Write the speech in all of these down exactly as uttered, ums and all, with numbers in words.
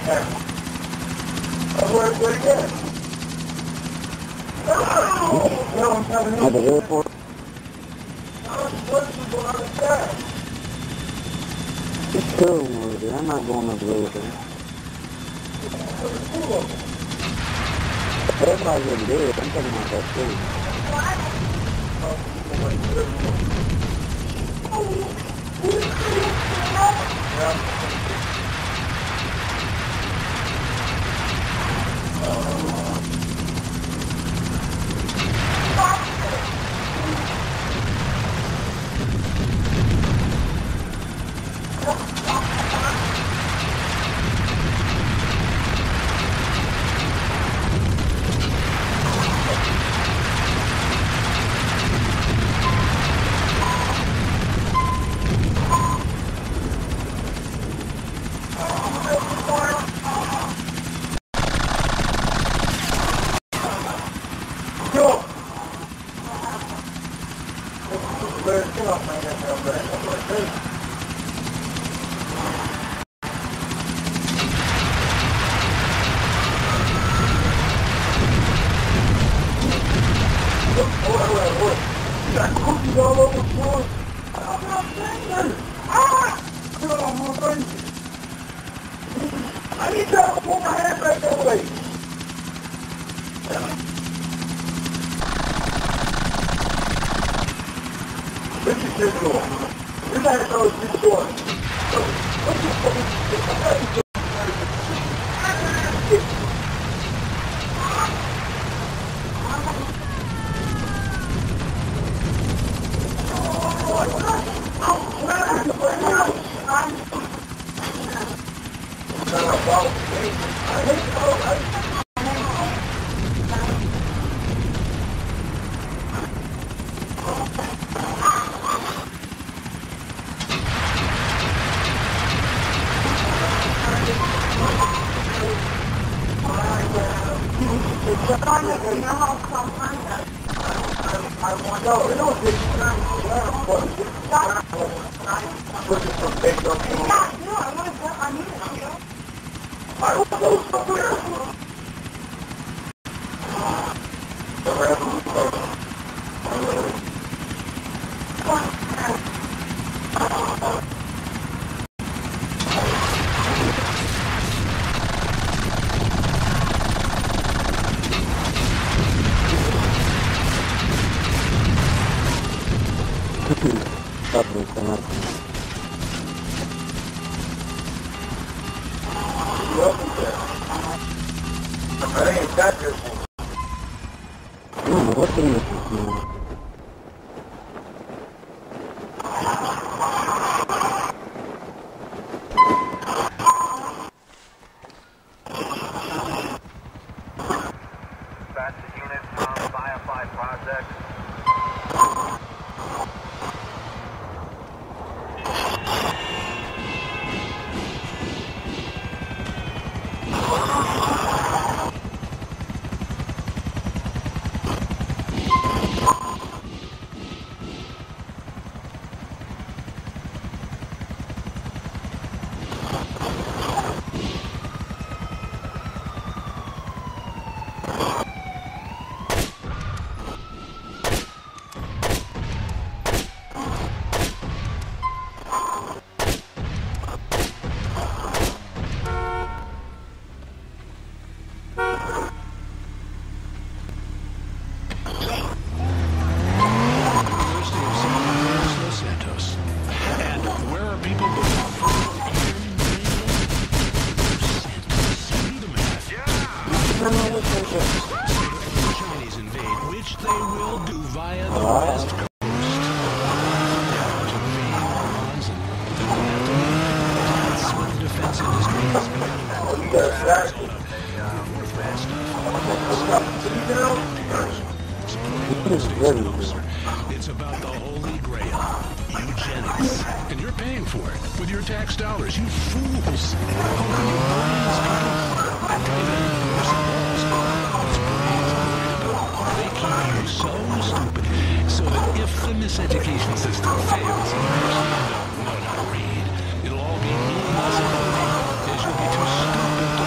At the airport? It's cool over there. I'm not going up there. Everybody's over there. I'm talking about that too. It's about the holy grail, eugenics. And you're paying for it with your tax dollars, you fools. Pumping your brains, people. And driving your balls. Those brains, they keep you so stupid, so that if the miseducation system fails and you don't know how to read, it'll all be meaningless and as you'll be too stupid to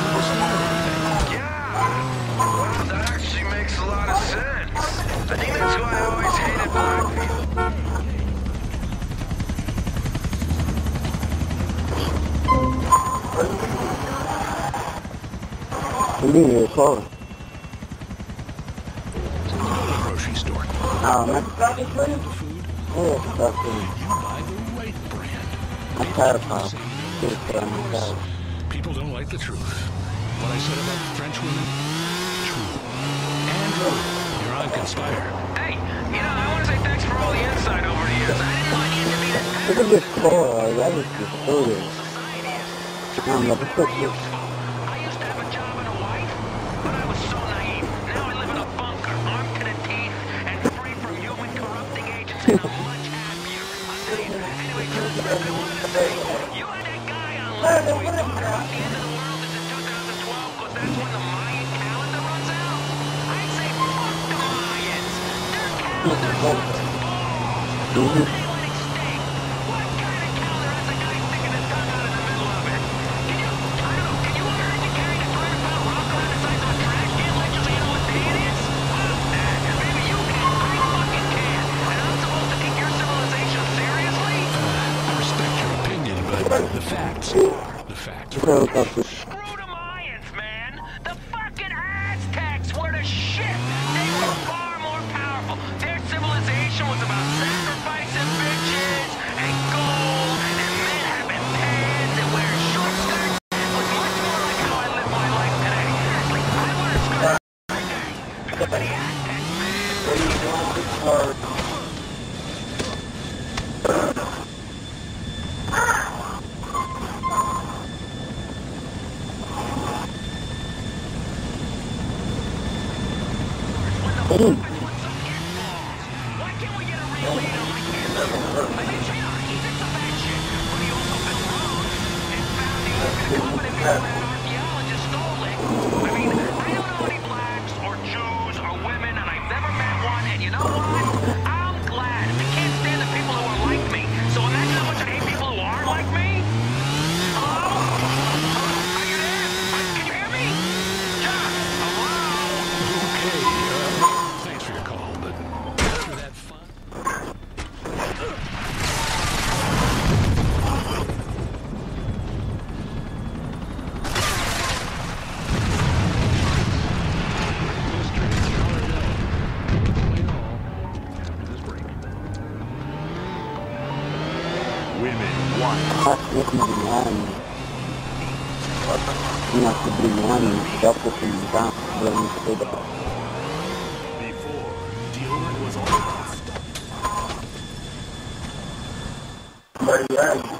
I'm being here close. Grocery store. Oh, my God, it's ready. Food. Yeah, stuff in. You buy the right brand. I'm tired of pop. People don't like the truth. What I said about French women, true. Andrew, you're on Conspire. Hey, you know, I want to say thanks for all the insight over the years. I didn't want you to be that Look at this car, like, that is just foolish. society is. I'm like, Very useful. I used to have a job and a wife, but I was so naive. Now I live in a bunker, armed to the teeth, and free from human corrupting agents, and I'm much happier. I'll tell you. Anyway, George, I wanted to say, you had that guy on last week talking about the end of the world is in two thousand twelve, because that's when the Mayan calendar runs out. I say, fuck the Mayans. Their calendar sucks balls. Who are they letting stink? What kind of calendar has a guy sticking his tongue out in the middle of it? Can you, I don't know, can you order him to carry a three hundred pound rock around the size of a trash can like you so you know what day it is? Well, nah, maybe you can. I fucking can. And I'm supposed to take your civilization seriously? I respect your opinion, but the facts, the facts. Screw the Mayans, man. The fucking Aztecs were the shit. They were far more powerful. Their civilization was about sacrificing bitches and gold and men having pants and wearing short skirts. It was much more like how I live my life today. Seriously, I wear a skirt every day. Because of the Aztecs, man. Why can't we get a real leader like Hitler? I mean, China, he did some bad shit, but he also built roads and found the American company because that archaeologist stole it. I mean, I don't know any blacks or Jews or women, and I've never met one, and you know what? I'm glad. I can't stand the people who are like me, so imagine how much I hate people who aren't like me. Hello? Hello? Are you there? Uh, Can you hear me? John, hello? Okay, uh, thanks for your call, but after that fun... Women one. That's what my man. You have to be one, double from the down, let me say that. Before, deodorant was all about stuff. But yeah,